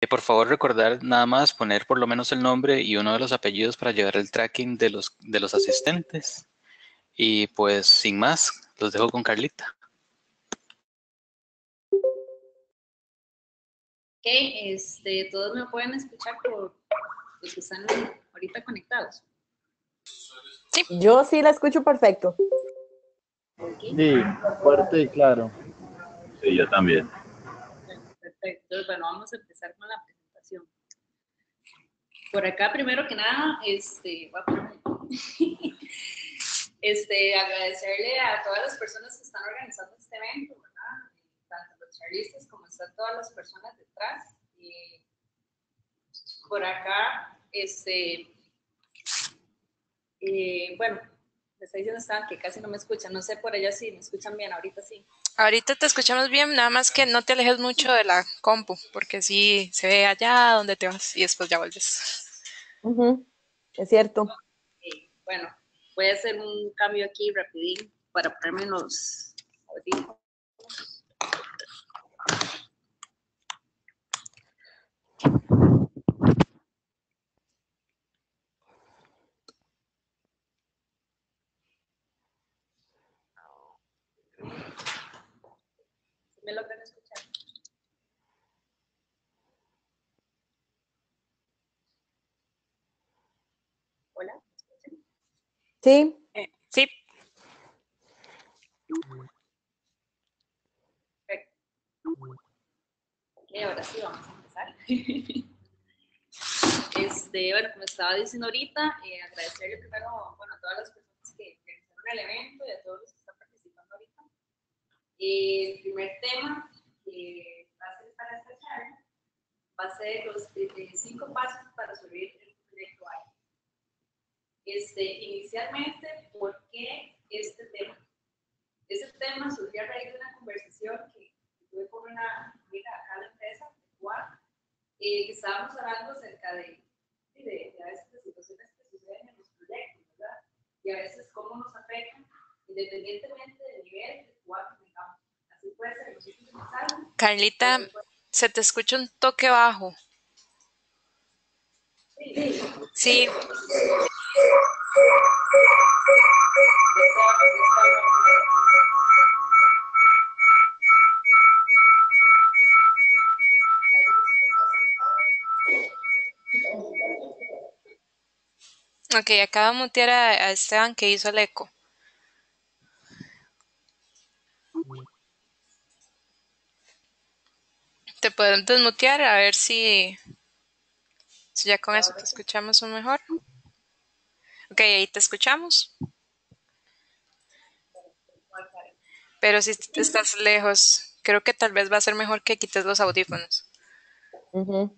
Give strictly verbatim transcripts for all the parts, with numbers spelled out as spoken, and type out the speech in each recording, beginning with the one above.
por favor, recordar nada más poner por lo menos el nombre y uno de los apellidos para llevar el tracking de los, de los asistentes. Y pues sin más, los dejo con Carlita. Ok, este, todos me pueden escuchar por los que están ahorita conectados. Sí. Yo sí la escucho perfecto. Okay. Sí, fuerte y claro. Sí, yo también. Perfecto, entonces bueno, vamos a empezar con la presentación. Por acá, primero que nada, este, este, agradecerle a todas las personas que están organizando este evento, ¿verdad? Tanto los charlistas como están todas las personas detrás. Y por acá, este, eh, bueno, me está diciendo Esteban que casi no me escuchan, no sé por allá si me escuchan bien, ahorita sí. Ahorita te escuchamos bien, nada más que no te alejes mucho de la compu, porque sí se ve allá donde te vas y después ya vuelves. Uh-huh. Es cierto. Okay. Bueno, voy a hacer un cambio aquí rapidín para ponerme los audífonos. ¿Me logran escuchar? Hola, ¿me escuchan? Sí. Eh, sí. Perfecto. Ok, ahora sí vamos a empezar. Este, bueno, como estaba diciendo ahorita, eh, agradecerle primero, bueno, a todas las personas que realizaron el evento y a todos los que están participando ahorita. Eh, el primer tema que va a ser para esta charla va a ser los eh, cinco pasos para subir el proyecto A I. Este, inicialmente, ¿por qué este tema? Este tema surgió a raíz de una conversación que tuve con una amiga acá de la empresa, de Cuba, eh, que estábamos hablando acerca de, de, de a veces de situaciones que suceden en los proyectos, ¿verdad? Y a veces cómo nos afectan, independientemente del nivel de Cuba que tengamos. Así puede ser, nosotros empezamos. Carlita, se te escucha un toque bajo. Sí. Sí. Ok, acaba de mutear a, a Esteban que hizo el eco. Te podemos desmutear a ver si, si ya con eso te escuchamos un mejor. Ok, ahí te escuchamos. Pero si estás lejos, creo que tal vez va a ser mejor que quites los audífonos. Uh-huh.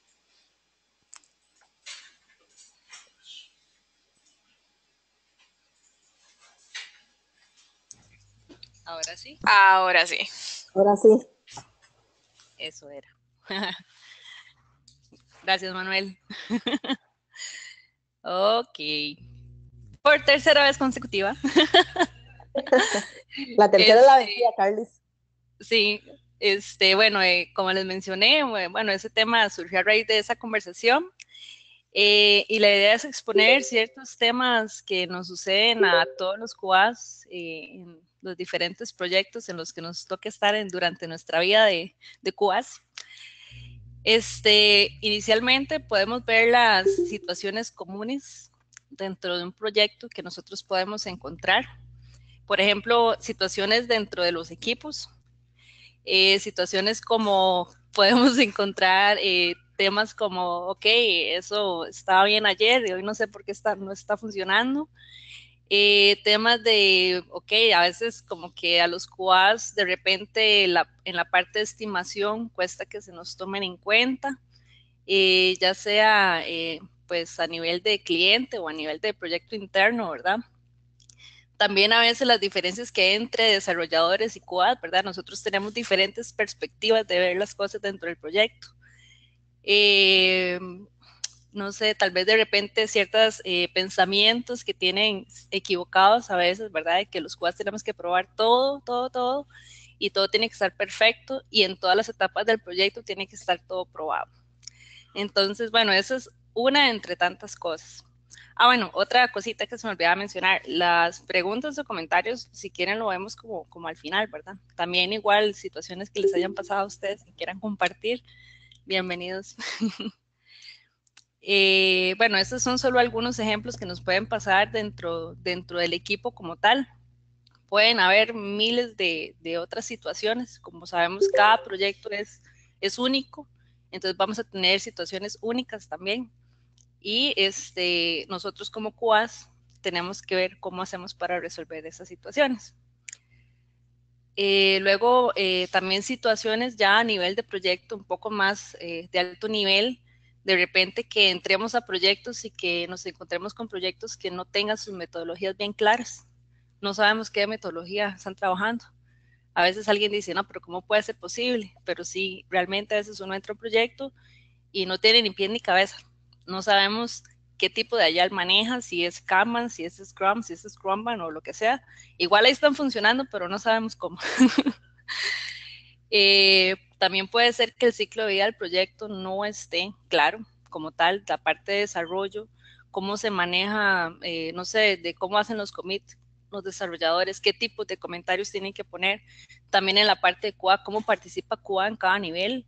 Ahora sí. Ahora sí. Ahora sí. Eso era. Gracias, Manuel. Ok. Por tercera vez consecutiva. La tercera este, es la vencida, Carlis. Sí, este, bueno, eh, como les mencioné, bueno, ese tema surgió a raíz de esa conversación. Eh, y la idea es exponer ciertos temas que nos suceden a todos los cuas eh, en los diferentes proyectos en los que nos toca estar en, durante nuestra vida de, de cuas. Este, inicialmente podemos ver las situaciones comunes dentro de un proyecto que nosotros podemos encontrar. Por ejemplo, situaciones dentro de los equipos, eh, situaciones como podemos encontrar eh, temas como, ok, eso estaba bien ayer y hoy no sé por qué está, no está funcionando. Eh, temas de, ok, a veces como que a los Q As de repente la, en la parte de estimación cuesta que se nos tomen en cuenta, eh, ya sea eh, pues a nivel de cliente o a nivel de proyecto interno, ¿verdad? También a veces las diferencias que hay entre desarrolladores y Q A, ¿verdad? Nosotros tenemos diferentes perspectivas de ver las cosas dentro del proyecto. Eh, no sé, tal vez de repente ciertos eh, pensamientos que tienen equivocados a veces, ¿verdad? De que los Q As tenemos que probar todo, todo, todo, y todo tiene que estar perfecto, y en todas las etapas del proyecto tiene que estar todo probado. Entonces, bueno, esa es una entre tantas cosas. Ah, bueno, otra cosita que se me olvidaba mencionar, las preguntas o comentarios, si quieren lo vemos como, como al final, ¿verdad? También igual situaciones que les hayan pasado a ustedes y quieran compartir, bienvenidos. eh, bueno, estos son solo algunos ejemplos que nos pueden pasar dentro, dentro del equipo como tal. Pueden haber miles de, de otras situaciones, como sabemos, cada proyecto es, es único, entonces vamos a tener situaciones únicas también. Y este, nosotros como Q A S tenemos que ver cómo hacemos para resolver esas situaciones. Eh, luego, eh, también situaciones ya a nivel de proyecto un poco más eh, de alto nivel, de repente que entremos a proyectos y que nos encontremos con proyectos que no tengan sus metodologías bien claras. No sabemos qué metodología están trabajando. A veces alguien dice, no, pero ¿cómo puede ser posible? Pero sí, realmente a veces uno entra a un proyecto y no tiene ni pie ni cabeza. No sabemos qué tipo de agile maneja, si es Kanban, si es Scrum, si es Scrumban o lo que sea. Igual ahí están funcionando, pero no sabemos cómo. eh, también puede ser que el ciclo de vida del proyecto no esté claro como tal, la parte de desarrollo, cómo se maneja, eh, no sé, de cómo hacen los commits los desarrolladores, qué tipos de comentarios tienen que poner. También en la parte de Q A, cómo participa Q A en cada nivel.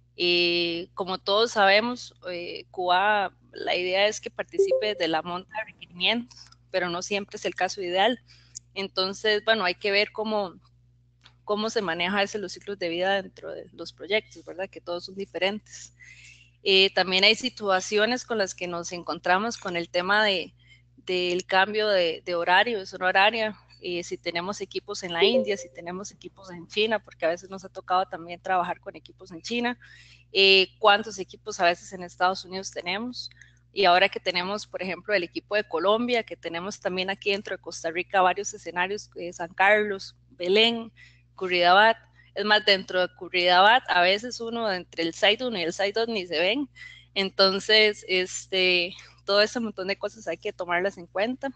Y como todos sabemos, eh, Q A, la idea es que participe de la monta de requerimientos, pero no siempre es el caso ideal. Entonces, bueno, hay que ver cómo, cómo se maneja ese, los ciclos de vida dentro de los proyectos, ¿verdad? Que todos son diferentes. Eh, también hay situaciones con las que nos encontramos con el tema de, del cambio de, de horario, de zona horaria. Eh, si tenemos equipos en la India, si tenemos equipos en China, porque a veces nos ha tocado también trabajar con equipos en China, eh, cuántos equipos a veces en Estados Unidos tenemos, y ahora que tenemos, por ejemplo, el equipo de Colombia, que tenemos también aquí dentro de Costa Rica varios escenarios, eh, San Carlos, Belén, Curridabat. Es más, dentro de Curridabat, a veces uno entre el site uno y el site dos ni se ven, entonces, este, todo ese montón de cosas hay que tomarlas en cuenta.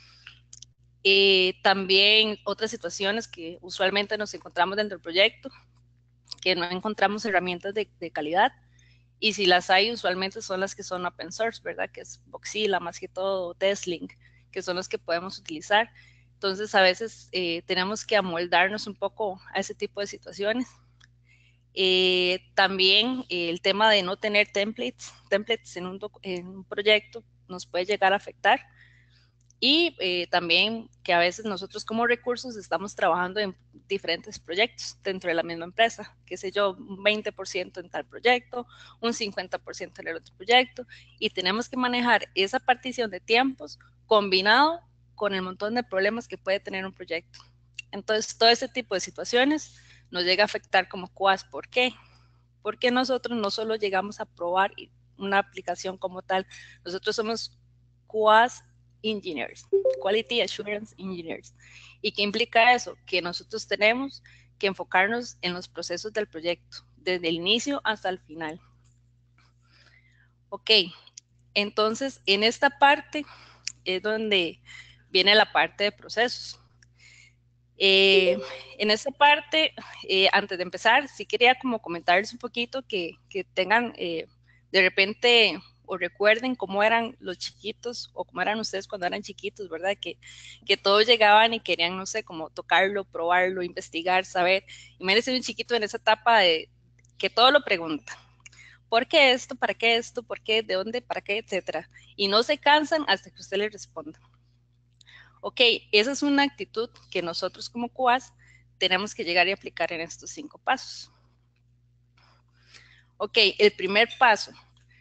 Eh, también otras situaciones que usualmente nos encontramos dentro del proyecto, que no encontramos herramientas de, de calidad, y si las hay, usualmente son las que son open source, ¿verdad? Que es Voxila, más que todo, TestLink, que son los que podemos utilizar. Entonces, a veces eh, tenemos que amoldarnos un poco a ese tipo de situaciones. Eh, también eh, el tema de no tener templates, templates en un, en un proyecto nos puede llegar a afectar. Y eh, también que a veces nosotros como recursos estamos trabajando en diferentes proyectos dentro de la misma empresa, qué sé yo, un veinte por ciento en tal proyecto, un cincuenta por ciento en el otro proyecto, y tenemos que manejar esa partición de tiempos combinado con el montón de problemas que puede tener un proyecto. Entonces, todo ese tipo de situaciones nos llega a afectar como Q A S. ¿Por qué? Porque nosotros no solo llegamos a probar una aplicación como tal, nosotros somos Q A S Engineers, Quality Assurance Engineers. ¿Y qué implica eso? Que nosotros tenemos que enfocarnos en los procesos del proyecto, desde el inicio hasta el final. Ok, entonces en esta parte es donde viene la parte de procesos. Eh, en esta parte, eh, antes de empezar, sí quería como comentarles un poquito que, que tengan eh, de repente o recuerden cómo eran los chiquitos o cómo eran ustedes cuando eran chiquitos, ¿verdad? Que, que todos llegaban y querían, no sé, como tocarlo, probarlo, investigar, saber. Imagínense un chiquito en esa etapa de que todo lo pregunta. ¿Por qué esto? ¿Para qué esto? ¿Por qué? ¿De dónde? ¿Para qué? Etcétera. Y no se cansan hasta que usted le responda. Ok, esa es una actitud que nosotros como Q A S tenemos que llegar y aplicar en estos cinco pasos. Ok, el primer paso.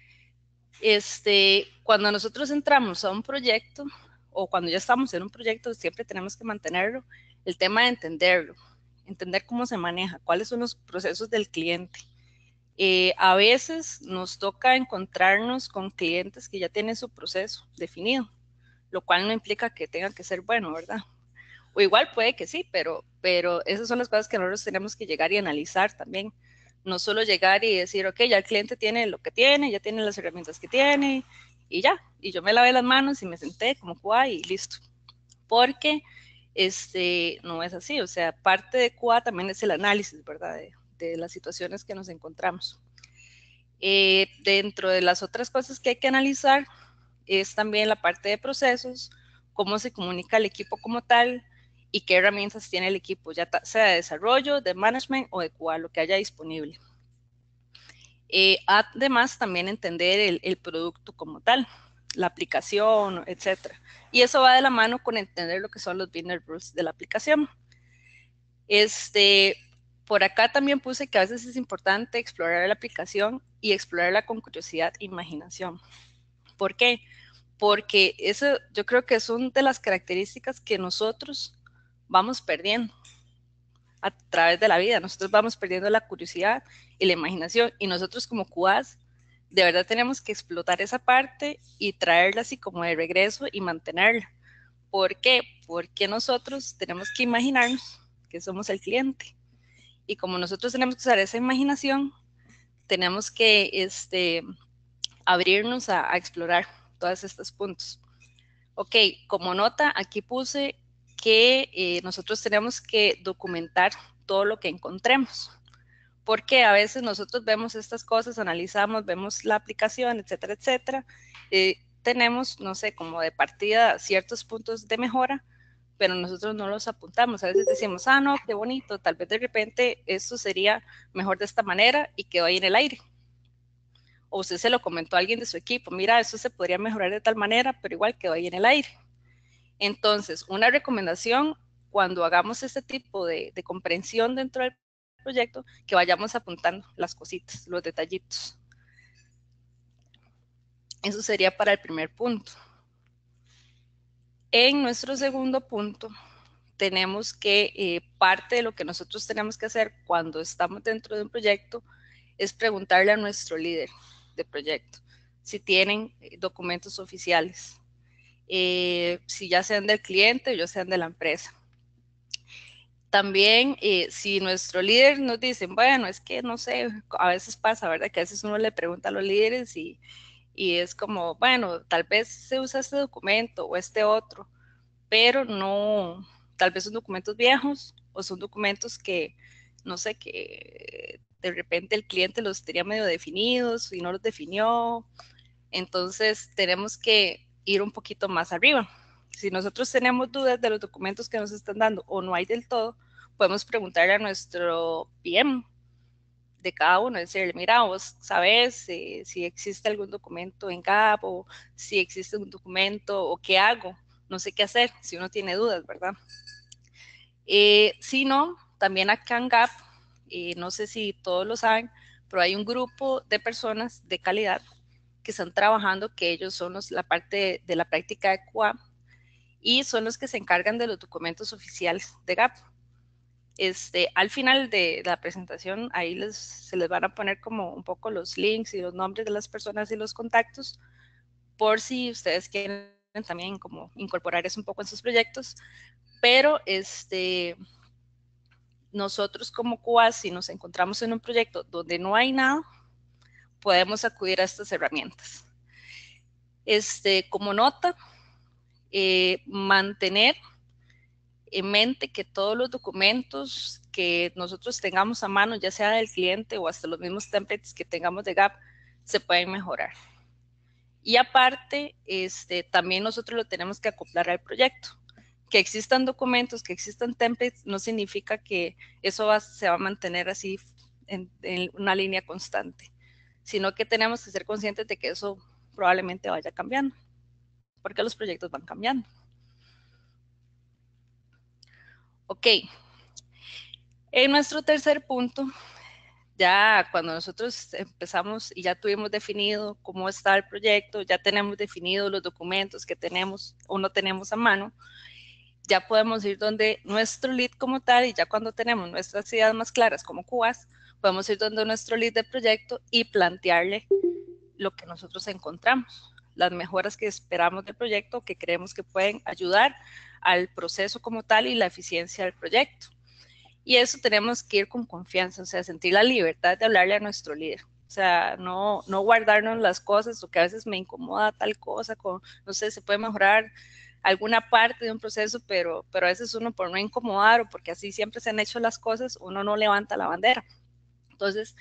Este, cuando nosotros entramos a un proyecto o cuando ya estamos en un proyecto, siempre tenemos que mantenerlo, el tema de entenderlo, entender cómo se maneja, cuáles son los procesos del cliente. Eh, a veces nos toca encontrarnos con clientes que ya tienen su proceso definido, lo cual no implica que tenga que ser bueno, ¿verdad? O igual puede que sí, pero, pero esas son las cosas que nosotros tenemos que llegar y analizar también. No solo llegar y decir, ok, ya el cliente tiene lo que tiene, ya tiene las herramientas que tiene y ya. Y yo me lavé las manos y me senté como Q A y listo. Porque este, no es así. O sea, parte de Q A también es el análisis, ¿verdad? De, de las situaciones que nos encontramos. Eh, dentro de las otras cosas que hay que analizar es también la parte de procesos, cómo se comunica el equipo como tal y qué herramientas tiene el equipo, ya sea de desarrollo, de management o de Q A, lo que haya disponible. Eh, además, también entender el, el producto como tal, la aplicación, etcétera. Y eso va de la mano con entender lo que son los business rules de la aplicación. Este, por acá también puse que a veces es importante explorar la aplicación y explorarla con curiosidad e imaginación. ¿Por qué? Porque eso yo creo que son de las características que nosotros vamos perdiendo a través de la vida. Nosotros vamos perdiendo la curiosidad y la imaginación, y nosotros como Q As de verdad tenemos que explotar esa parte y traerla así como de regreso y mantenerla. ¿Por qué? Porque nosotros tenemos que imaginarnos que somos el cliente, y como nosotros tenemos que usar esa imaginación, tenemos que este, abrirnos a, a explorar todos estos puntos. Ok, como nota, aquí puse que eh, nosotros tenemos que documentar todo lo que encontremos, porque a veces nosotros vemos estas cosas, analizamos, vemos la aplicación, etcétera, etcétera, eh, tenemos, no sé, como de partida ciertos puntos de mejora, pero nosotros no los apuntamos. A veces decimos, ah, no, qué bonito, tal vez de repente esto sería mejor de esta manera y quedó ahí en el aire. O usted se lo comentó a alguien de su equipo, mira, eso se podría mejorar de tal manera, pero igual quedó ahí en el aire. Entonces, una recomendación cuando hagamos este tipo de, de comprensión dentro del proyecto, que vayamos apuntando las cositas, los detallitos. Eso sería para el primer punto. En nuestro segundo punto, tenemos que eh, parte de lo que nosotros tenemos que hacer cuando estamos dentro de un proyecto es preguntarle a nuestro líder de proyecto si tienen documentos oficiales, eh, si ya sean del cliente o ya sean de la empresa. También, eh, si nuestro líder nos dice, bueno, es que no sé, a veces pasa, ¿verdad? Que a veces uno le pregunta a los líderes y, y es como, bueno, tal vez se usa este documento o este otro, pero no, tal vez son documentos viejos o son documentos que, no sé, que de repente el cliente los tenía medio definidos y no los definió. Entonces, tenemos que ir un poquito más arriba. Si nosotros tenemos dudas de los documentos que nos están dando o no hay del todo, podemos preguntarle a nuestro P M de cada uno, decirle, mira, vos sabes eh, si existe algún documento en G A P o si existe un documento o qué hago, no sé qué hacer, si uno tiene dudas, ¿verdad? Eh, si no, también acá en G A P, eh, no sé si todos lo saben, pero hay un grupo de personas de calidad que están trabajando, que ellos son los, la parte de, de la práctica de Q A y son los que se encargan de los documentos oficiales de G A P. Este, al final de la presentación, ahí les, se les van a poner como un poco los links y los nombres de las personas y los contactos, por si ustedes quieren también como incorporar eso un poco en sus proyectos, pero este, nosotros como Q A, si nos encontramos en un proyecto donde no hay nada, podemos acudir a estas herramientas. Este, como nota, eh, mantener en mente que todos los documentos que nosotros tengamos a mano, ya sea del cliente o hasta los mismos templates que tengamos de G A P, se pueden mejorar. Y aparte, este, también nosotros lo tenemos que acoplar al proyecto. Que existan documentos, que existan templates, no significa que eso va, se va a mantener así en, en una línea constante, sino que tenemos que ser conscientes de que eso probablemente vaya cambiando, porque los proyectos van cambiando. Ok, en nuestro tercer punto, ya cuando nosotros empezamos y ya tuvimos definido cómo está el proyecto, ya tenemos definido los documentos que tenemos o no tenemos a mano, ya podemos ir donde nuestro lead como tal, y ya cuando tenemos nuestras ideas más claras como Q As, podemos ir donde nuestro lead de proyecto y plantearle lo que nosotros encontramos, las mejoras que esperamos del proyecto, que creemos que pueden ayudar al proceso como tal y la eficiencia del proyecto. Y eso tenemos que ir con confianza, o sea, sentir la libertad de hablarle a nuestro líder. O sea, no, no guardarnos las cosas, o que a veces me incomoda tal cosa, con, no sé, se puede mejorar alguna parte de un proceso, pero, pero a veces uno por no incomodar o porque así siempre se han hecho las cosas, uno no levanta la bandera. Entonces,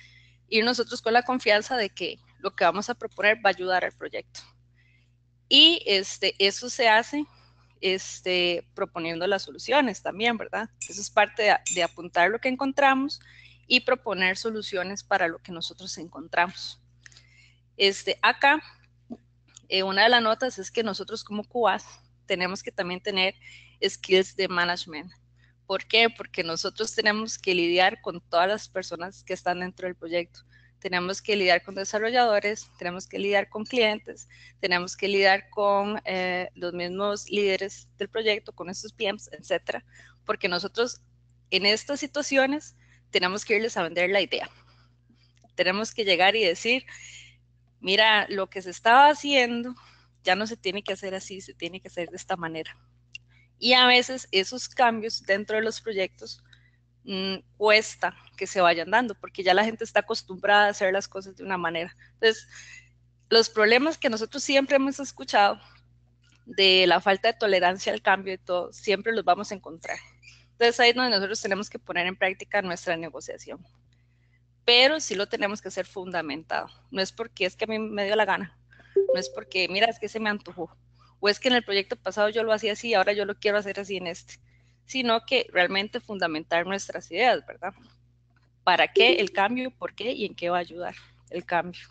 y nosotros con la confianza de que lo que vamos a proponer va a ayudar al proyecto. Y este, eso se hace este, proponiendo las soluciones también, ¿verdad? Eso es parte de, de apuntar lo que encontramos y proponer soluciones para lo que nosotros encontramos. Este, acá, eh, una de las notas es que nosotros como Q As tenemos que también tener skills de management. ¿Por qué? Porque nosotros tenemos que lidiar con todas las personas que están dentro del proyecto. Tenemos que lidiar con desarrolladores, tenemos que lidiar con clientes, tenemos que lidiar con eh, los mismos líderes del proyecto, con estos P Ms, etcétera. Porque nosotros en estas situaciones tenemos que irles a vender la idea. Tenemos que llegar y decir, mira, lo que se estaba haciendo ya no se tiene que hacer así, se tiene que hacer de esta manera. Y a veces esos cambios dentro de los proyectos mmm, cuesta que se vayan dando, porque ya la gente está acostumbrada a hacer las cosas de una manera. Entonces, los problemas que nosotros siempre hemos escuchado de la falta de tolerancia al cambio y todo, siempre los vamos a encontrar. Entonces, ahí es donde nosotros tenemos que poner en práctica nuestra negociación. Pero sí lo tenemos que hacer fundamentado. No es porque es que a mí me dio la gana, no es porque, mira, es que se me antojó, o es que en el proyecto pasado yo lo hacía así y ahora yo lo quiero hacer así en este, sino que realmente fundamentar nuestras ideas, ¿verdad? ¿Para qué el cambio, por qué y en qué va a ayudar el cambio?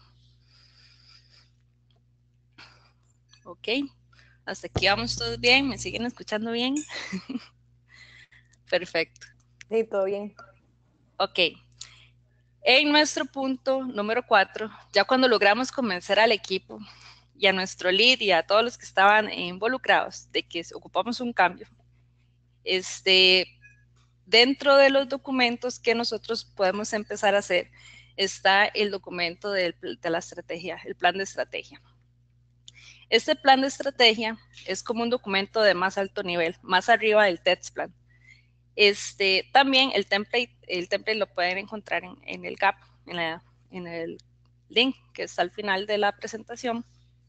Ok, hasta aquí vamos todos bien, ¿me siguen escuchando bien? Perfecto. Sí, todo bien. Ok. En nuestro punto número cuatro, ya cuando logramos convencer al equipo y a nuestro lead y a todos los que estaban involucrados de que ocupamos un cambio, este, dentro de los documentos que nosotros podemos empezar a hacer está el documento de, de la estrategia, el plan de estrategia. Este plan de estrategia es como un documento de más alto nivel, más arriba del text plan. Este, también el template, el template lo pueden encontrar en, en el gap, en, la, en el link que está al final de la presentación.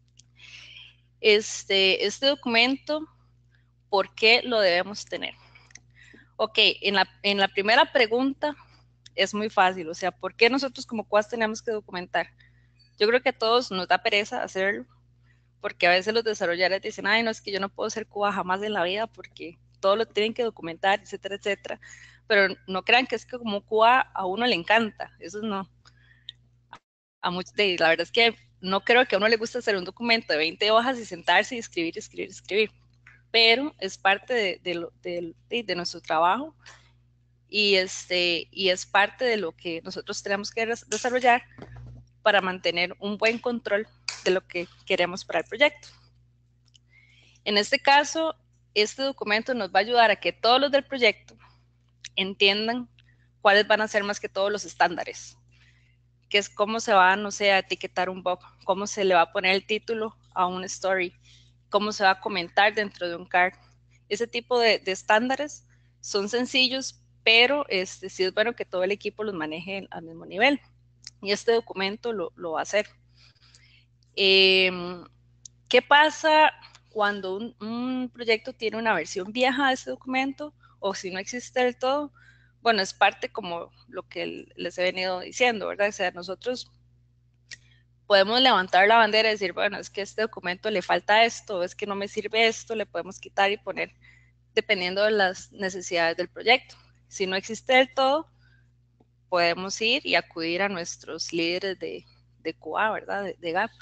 Este, este documento, ¿por qué lo debemos tener? Ok, en la, en la primera pregunta es muy fácil, o sea, ¿por qué nosotros como Q A S tenemos que documentar? Yo creo que a todos nos da pereza hacerlo, porque a veces los desarrolladores dicen, ay, no, es que yo no puedo ser Q A jamás en la vida porque todo lo tienen que documentar, etcétera, etcétera. Pero no crean que es que como Q A a uno le encanta, eso no. A muchos, la verdad es que no creo que a uno le guste hacer un documento de veinte hojas y sentarse y escribir, escribir, escribir. Pero es parte de, de, lo, de, de, de nuestro trabajo y, este, y es parte de lo que nosotros tenemos que desarrollar para mantener un buen control de lo que queremos para el proyecto. En este caso, este documento nos va a ayudar a que todos los del proyecto entiendan cuáles van a ser más que todos los estándares, que es cómo se va, no sé, a etiquetar un bug, cómo se le va a poner el título a un story, cómo se va a comentar dentro de un card. Ese tipo de, de estándares son sencillos, pero este, sí es bueno que todo el equipo los maneje al mismo nivel. Y este documento lo, lo va a hacer. Eh, ¿Qué pasa cuando un, un proyecto tiene una versión vieja de ese documento o si no existe del todo? Bueno, es parte como lo que les he venido diciendo, ¿verdad? O sea, nosotros podemos levantar la bandera y decir, bueno, es que a este documento le falta esto, es que no me sirve esto, le podemos quitar y poner dependiendo de las necesidades del proyecto. Si no existe del todo, podemos ir y acudir a nuestros líderes de, de Q A, ¿verdad? De, de gap.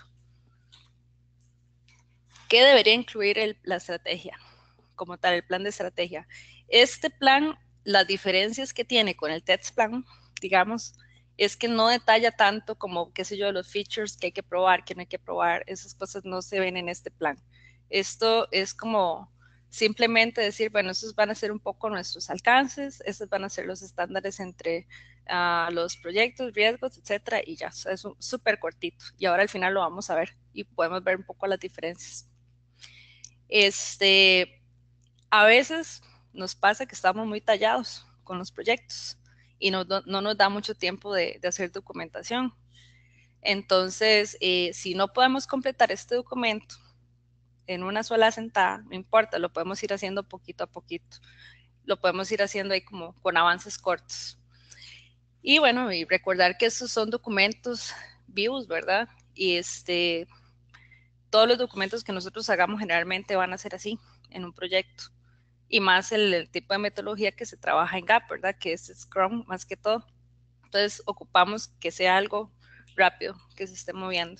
¿Qué debería incluir el, la estrategia? Como tal, el plan de estrategia. Este plan, las diferencias que tiene con el text plan, digamos, es que no detalla tanto como, qué sé yo, los features que hay que probar, que no hay que probar, esas cosas no se ven en este plan. Esto es como simplemente decir, bueno, estos van a ser un poco nuestros alcances, estos van a ser los estándares entre uh, los proyectos, riesgos, etcétera, y ya, es súper cortito. Y ahora al final lo vamos a ver y podemos ver un poco las diferencias. Este, a veces nos pasa que estamos muy tallados con los proyectos y no, no, no nos da mucho tiempo de, de hacer documentación. Entonces, eh, si no podemos completar este documento en una sola sentada, no importa, lo podemos ir haciendo poquito a poquito. Lo podemos ir haciendo ahí como con avances cortos. Y bueno, y recordar que estos son documentos vivos, ¿verdad? Y este, todos los documentos que nosotros hagamos generalmente van a ser así en un proyecto. Y más el, el tipo de metodología que se trabaja en G A P, ¿verdad? Que es Scrum más que todo. Entonces ocupamos que sea algo rápido, que se esté moviendo.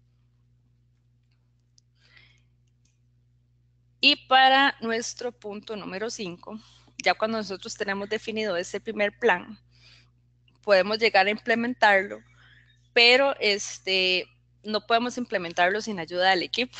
Y para nuestro punto número cinco, ya cuando nosotros tenemos definido ese primer plan, podemos llegar a implementarlo, pero este, no podemos implementarlo sin ayuda del equipo.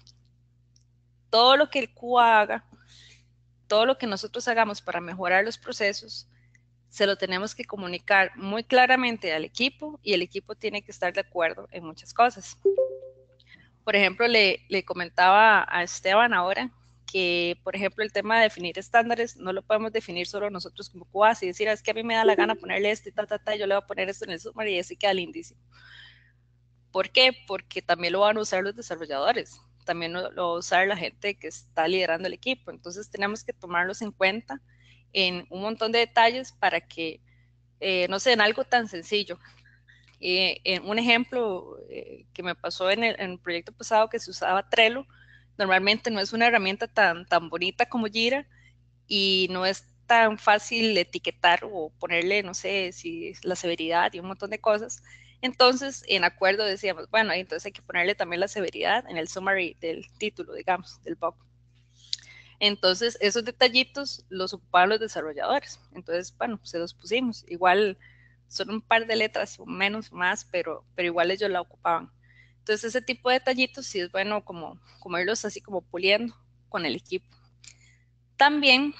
Todo lo que el Q A haga, todo lo que nosotros hagamos para mejorar los procesos, se lo tenemos que comunicar muy claramente al equipo y el equipo tiene que estar de acuerdo en muchas cosas. Por ejemplo, le, le comentaba a Esteban ahora que, por ejemplo, el tema de definir estándares no lo podemos definir solo nosotros como Q A y decir, es que a mí me da la gana ponerle esto y ta, ta, ta, yo le voy a poner esto en el summary y así queda lindísimo. ¿Por qué? Porque también lo van a usar los desarrolladores, también lo, lo va a usar la gente que está liderando el equipo, entonces tenemos que tomarlos en cuenta en un montón de detalles para que, eh, no sé, en algo tan sencillo. Eh, en un ejemplo eh, que me pasó en el, en el proyecto pasado que se usaba Trello, normalmente no es una herramienta tan, tan bonita como Jira y no es tan fácil etiquetar o ponerle, no sé, si la severidad y un montón de cosas. Entonces, en acuerdo decíamos, bueno, entonces hay que ponerle también la severidad en el summary del título, digamos, del bug. Entonces, esos detallitos los ocupaban los desarrolladores. Entonces, bueno, se los pusimos. Igual son un par de letras, menos, más, pero, pero igual ellos la ocupaban. Entonces, ese tipo de detallitos sí es bueno como, como irlos así como puliendo con el equipo. También,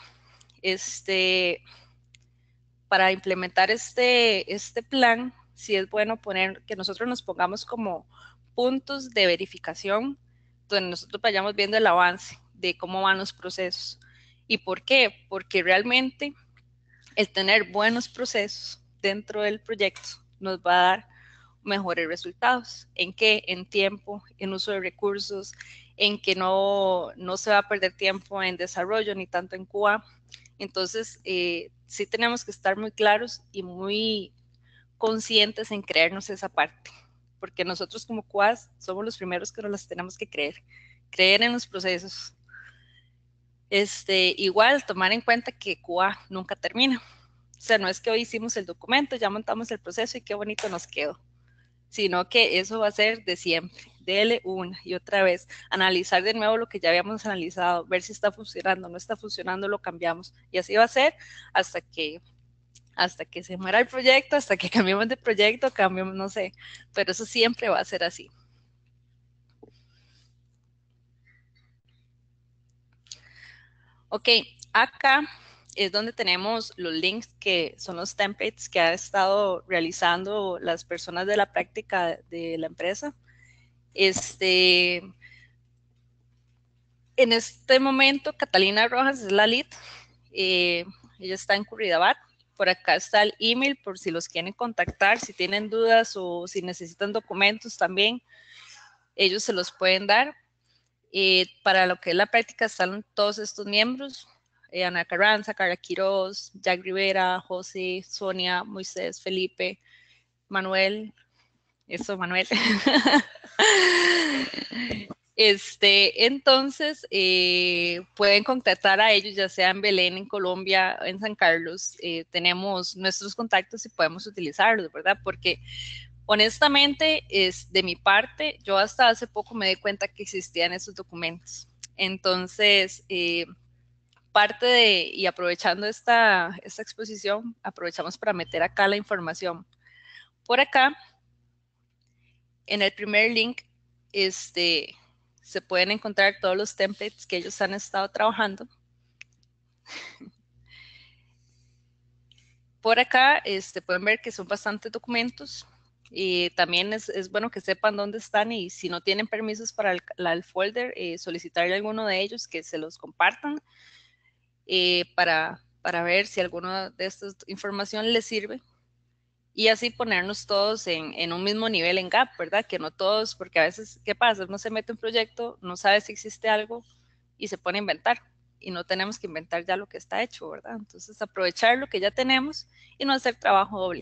este, para implementar este, este plan, sí es bueno poner que nosotros nos pongamos como puntos de verificación donde nosotros vayamos viendo el avance de cómo van los procesos. ¿Y por qué? Porque realmente el tener buenos procesos dentro del proyecto nos va a dar mejores resultados. ¿En qué? En tiempo, en uso de recursos, en que no, no se va a perder tiempo en desarrollo ni tanto en Q A. Entonces, eh, sí tenemos que estar muy claros y muy conscientes en creernos esa parte, porque nosotros como Q A somos los primeros que nos las tenemos que creer, creer en los procesos. Este, igual, tomar en cuenta que Q A nunca termina. O sea, no es que hoy hicimos el documento, ya montamos el proceso y qué bonito nos quedó, sino que eso va a ser de siempre. Dele una y otra vez, analizar de nuevo lo que ya habíamos analizado, ver si está funcionando, no está funcionando, lo cambiamos. Y así va a ser hasta que, hasta que se muera el proyecto, hasta que cambiemos de proyecto, cambiemos, no sé, pero eso siempre va a ser así. Ok, acá es donde tenemos los links que son los templates que ha estado realizando las personas de la práctica de la empresa. Este, en este momento, Catalina Rojas es la lead. Eh, ella está en Curridabat. Por acá está el email por si los quieren contactar, si tienen dudas o si necesitan documentos también, ellos se los pueden dar. Eh, para lo que es la práctica están todos estos miembros, eh, Ana Carranza, Carla Quiroz, Jack Rivera, José, Sonia, Moisés, Felipe, Manuel, eso Manuel. Este, entonces, eh, pueden contactar a ellos, ya sea en Belén, en Colombia, en San Carlos. Eh, tenemos nuestros contactos y podemos utilizarlos, ¿verdad? Porque honestamente, es de mi parte, yo hasta hace poco me di cuenta que existían esos documentos. Entonces, eh, parte de, y aprovechando esta, esta exposición, aprovechamos para meter acá la información. Por acá, en el primer link, este, se pueden encontrar todos los templates que ellos han estado trabajando. Por acá este, pueden ver que son bastantes documentos y también es, es bueno que sepan dónde están y si no tienen permisos para el, la, el folder, eh, solicitarle a alguno de ellos que se los compartan eh, para, para ver si alguna de estas información les sirve. Y así ponernos todos en, en un mismo nivel en G A P, ¿verdad? Que no todos, porque a veces, ¿qué pasa? Uno se mete en un proyecto, no sabe si existe algo y se pone a inventar. y no tenemos que inventar ya lo que está hecho, ¿verdad? Entonces, aprovechar lo que ya tenemos y no hacer trabajo doble.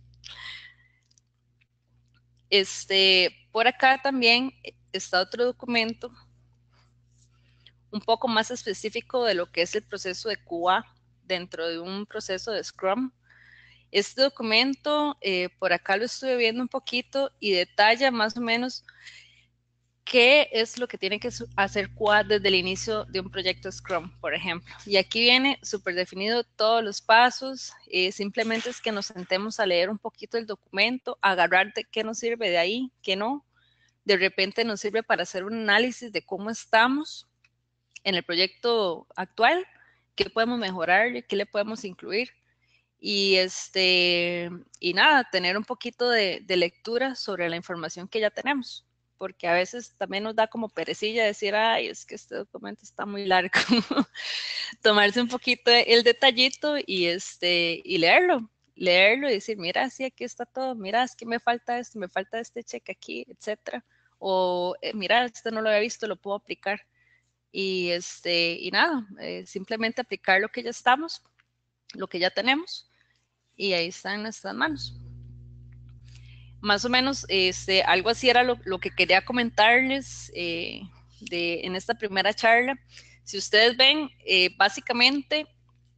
Este, por acá también está otro documento un poco más específico de lo que es el proceso de Q A dentro de un proceso de Scrum. Este documento, eh, por acá lo estuve viendo un poquito y detalla más o menos qué es lo que tiene que hacer Q A desde el inicio de un proyecto Scrum, por ejemplo. Y aquí viene súper definido todos los pasos, eh, simplemente es que nos sentemos a leer un poquito el documento, agarrar de qué nos sirve de ahí, qué no. De repente nos sirve para hacer un análisis de cómo estamos en el proyecto actual, qué podemos mejorar, qué le podemos incluir. Y, este, y nada, tener un poquito de, de lectura sobre la información que ya tenemos, porque a veces también nos da como perecilla decir, ay, es que este documento está muy largo. Tomarse un poquito el detallito y, este, y leerlo, leerlo y decir, mira, sí, aquí está todo, mira, es que me falta esto, me falta este cheque aquí, etcétera. O, eh, mira, esto no lo había visto, lo puedo aplicar. Y, este, y nada, eh, simplemente aplicar lo que ya estamos, lo que ya tenemos, y ahí está en nuestras manos. Más o menos, este, algo así era lo, lo que quería comentarles eh, de, en esta primera charla. Si ustedes ven, eh, básicamente,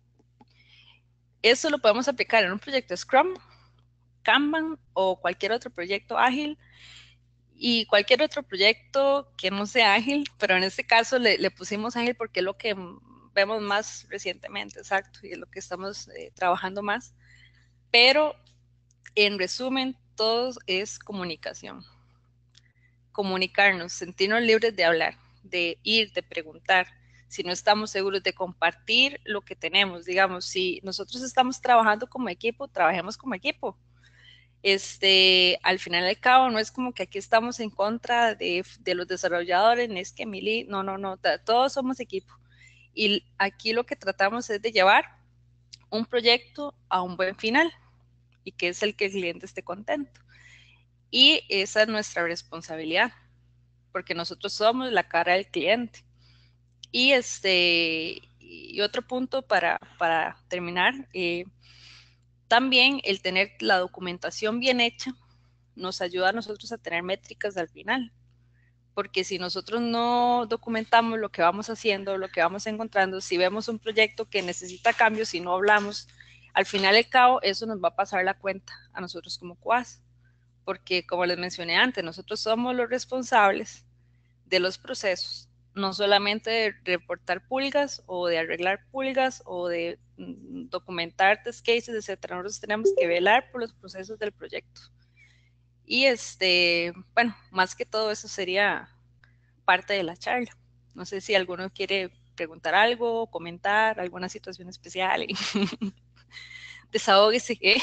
eso lo podemos aplicar en un proyecto Scrum, Kanban o cualquier otro proyecto ágil, y cualquier otro proyecto que no sea ágil, pero en este caso le, le pusimos ágil porque es lo que vemos más recientemente, exacto, y es lo que estamos eh, trabajando más. Pero, en resumen, todo es comunicación. Comunicarnos, sentirnos libres de hablar, de ir, de preguntar. Si no estamos seguros de compartir lo que tenemos, digamos, si nosotros estamos trabajando como equipo, trabajemos como equipo. Este, al final y al cabo, no es como que aquí estamos en contra de, de los desarrolladores, ni es que Mili, no, no, no, todos somos equipo. Y aquí lo que tratamos es de llevar un proyecto a un buen final y que es el que el cliente esté contento. Y esa es nuestra responsabilidad, porque nosotros somos la cara del cliente. Y, este, y otro punto para, para terminar, eh, también el tener la documentación bien hecha nos ayuda a nosotros a tener métricas al final, porque si nosotros no documentamos lo que vamos haciendo, lo que vamos encontrando, si vemos un proyecto que necesita cambios y no hablamos, al final y al cabo eso nos va a pasar la cuenta a nosotros como Q A S, porque como les mencioné antes, nosotros somos los responsables de los procesos, no solamente de reportar pulgas o de arreglar pulgas o de mm, documentar test cases, etcétera. Nosotros tenemos que velar por los procesos del proyecto. Y, este, bueno, más que todo eso sería parte de la charla. No sé si alguno quiere preguntar algo, comentar alguna situación especial. Desahóguese. ¿eh?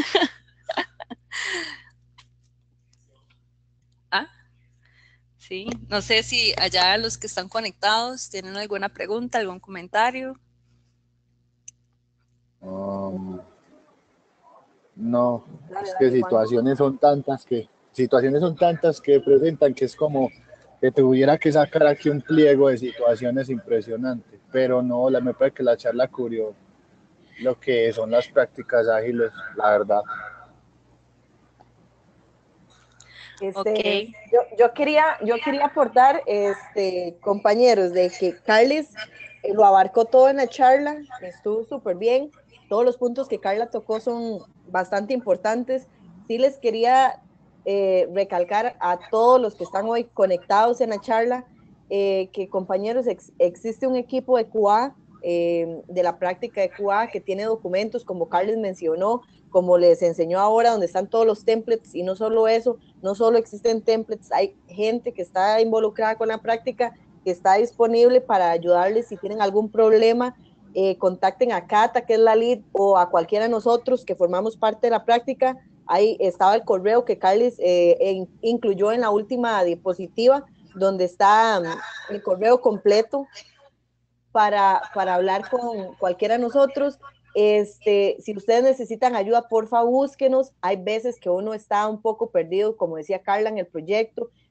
¿Ah? Sí, no sé si allá los que están conectados tienen alguna pregunta, algún comentario. Um, no, es que situaciones son tantas que situaciones son tantas que presentan que es como que tuviera que sacar aquí un pliego de situaciones impresionantes, pero no, la, me parece que la charla cubrió lo que son las prácticas ágiles, la verdad. Este, Okay. yo, yo, quería, yo quería aportar, este, compañeros, de que Carles eh, lo abarcó todo en la charla, estuvo súper bien, todos los puntos que Carla tocó son bastante importantes. Sí les quería eh, recalcar a todos los que están hoy conectados en la charla, eh, que compañeros, ex, existe un equipo de Q A, eh, de la práctica de Q A, que tiene documentos, como Carles mencionó, como les enseñó ahora, donde están todos los templates, y no solo eso, no solo existen templates, hay gente que está involucrada con la práctica, que está disponible para ayudarles si tienen algún problema, eh, contacten a Cata, que es la lead, o a cualquiera de nosotros que formamos parte de la práctica. Ahí estaba el correo que Carles eh, incluyó en la última diapositiva, donde está um, el correo completo para, para hablar con cualquiera de nosotros. Este, si ustedes necesitan ayuda, porfa, búsquenos. Hay veces que uno está un poco perdido, como decía Carla, en el proyecto,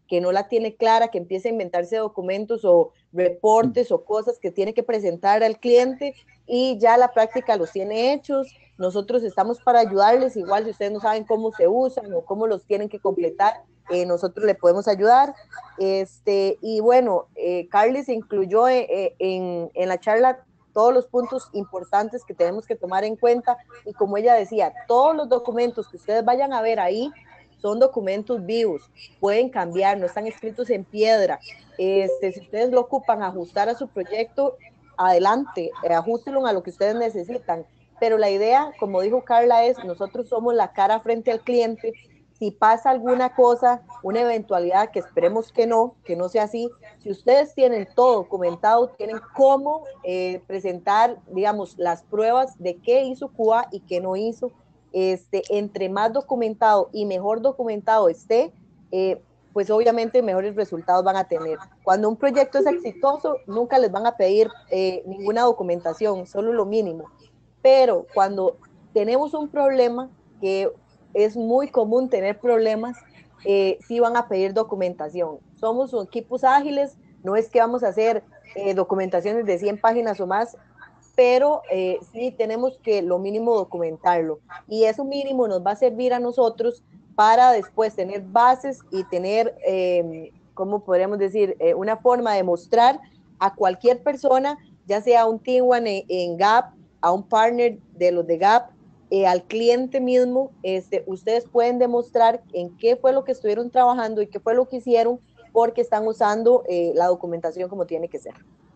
que no la tiene clara, que empieza a inventarse documentos o reportes o cosas que tiene que presentar al cliente y ya la práctica los tiene hechos. Nosotros estamos para ayudarles, igual si ustedes no saben cómo se usan o cómo los tienen que completar, eh, nosotros le podemos ayudar. Este, y bueno, eh, Carles incluyó eh, en, en la charla todos los puntos importantes que tenemos que tomar en cuenta y como ella decía, todos los documentos que ustedes vayan a ver ahí son documentos vivos, pueden cambiar, no están escritos en piedra. Este, si ustedes lo ocupan ajustar a su proyecto, adelante, eh, ajústenlo a lo que ustedes necesitan. Pero la idea, como dijo Carla, es nosotros somos la cara frente al cliente. Si pasa alguna cosa, una eventualidad, que esperemos que no, que no sea así, si ustedes tienen todo documentado, tienen cómo eh, presentar, digamos, las pruebas de qué hizo Q A y qué no hizo. Este, entre más documentado y mejor documentado esté, eh, pues obviamente mejores resultados van a tener. Cuando un proyecto es exitoso, nunca les van a pedir eh, ninguna documentación, solo lo mínimo. Pero cuando tenemos un problema, que es muy común tener problemas, eh, sí van a pedir documentación. Somos equipos ágiles, no es que vamos a hacer eh, documentaciones de cien páginas o más, pero eh, sí tenemos que lo mínimo documentarlo. Y eso mínimo nos va a servir a nosotros para después tener bases y tener, eh, ¿cómo podríamos decir? Eh, una forma de mostrar a cualquier persona, ya sea un Team One en, en Gap, a un partner de los de Gap, eh, al cliente mismo, este, ustedes pueden demostrar en qué fue lo que estuvieron trabajando y qué fue lo que hicieron porque están usando eh, la documentación como tiene que ser.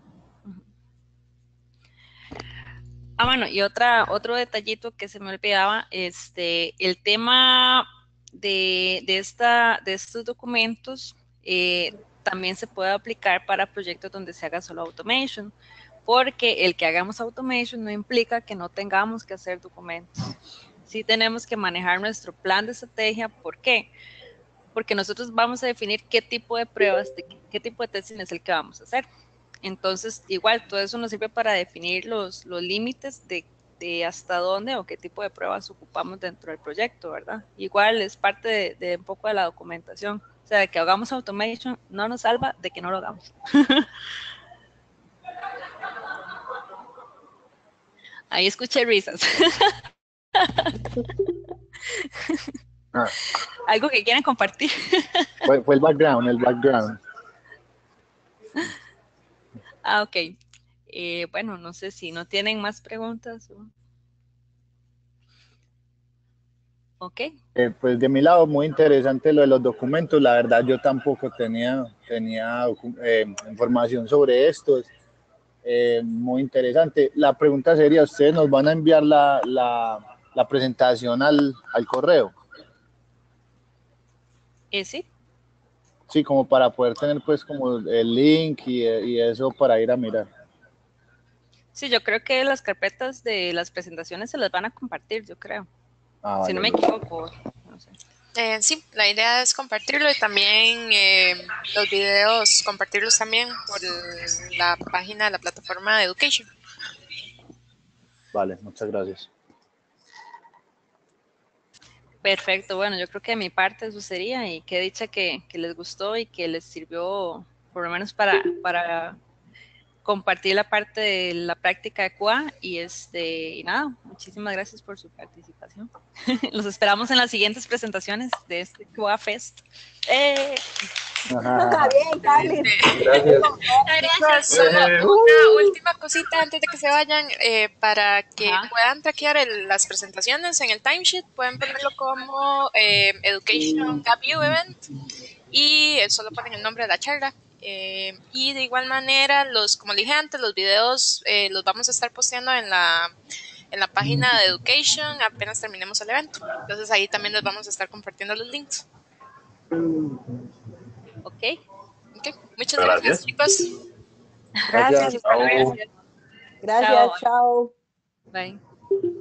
Ah, bueno, y otra, otro detallito que se me olvidaba, este, el tema de, de, esta, de estos documentos eh, también se puede aplicar para proyectos donde se haga solo automation, porque el que hagamos automation no implica que no tengamos que hacer documentos. Sí tenemos que manejar nuestro plan de estrategia. ¿Por qué? Porque nosotros vamos a definir qué tipo de pruebas, de qué, qué tipo de testing es el que vamos a hacer. Entonces, igual, todo eso nos sirve para definir los, los límites de, de hasta dónde o qué tipo de pruebas ocupamos dentro del proyecto, ¿verdad? Igual es parte de, de un poco de la documentación. O sea, de que hagamos automation no nos salva de que no lo hagamos. Ahí escuché risas. Ah, Algo que quieran compartir. fue, fue el background, el background. Ah, ok. Eh, bueno, no sé si no tienen más preguntas. O... Ok. Eh, pues de mi lado, muy interesante lo de los documentos. La verdad, yo tampoco tenía, tenía eh, información sobre esto. Eh, muy interesante. La pregunta sería, ¿ustedes nos van a enviar la, la, la presentación al, al correo? Eh, sí. Sí, como para poder tener pues como el link y, y eso para ir a mirar. Sí, yo creo que las carpetas de las presentaciones se las van a compartir, yo creo. Ah, Si vale, no me bien. equivoco. No sé. Eh, sí, la idea es compartirlo y también eh, los videos, compartirlos también por la página de la plataforma de Education. Vale, muchas gracias. Perfecto, bueno, yo creo que de mi parte eso sería y qué dicha que, que les gustó y que les sirvió por lo menos para, para compartir la parte de la práctica de Q A y, este, y nada, muchísimas gracias por su participación. Los esperamos en las siguientes presentaciones de este Q A Fest. ¡Eh! Bien, Carly. Gracias. Chicos, solo una última cosita antes de que se vayan, eh, para que Ajá. puedan traquear el, las presentaciones en el timesheet, pueden ponerlo como eh, Education Gap U Event y eh, solo ponen el nombre de la charla. Eh, y de igual manera, los, como dije antes, los videos eh, los vamos a estar posteando en la, en la página de Education apenas terminemos el evento. Entonces ahí también les vamos a estar compartiendo los links. Ok. Okay. Muchas gracias, Gracias. chicos. Gracias. Hasta luego. Gracias, chao. Bye.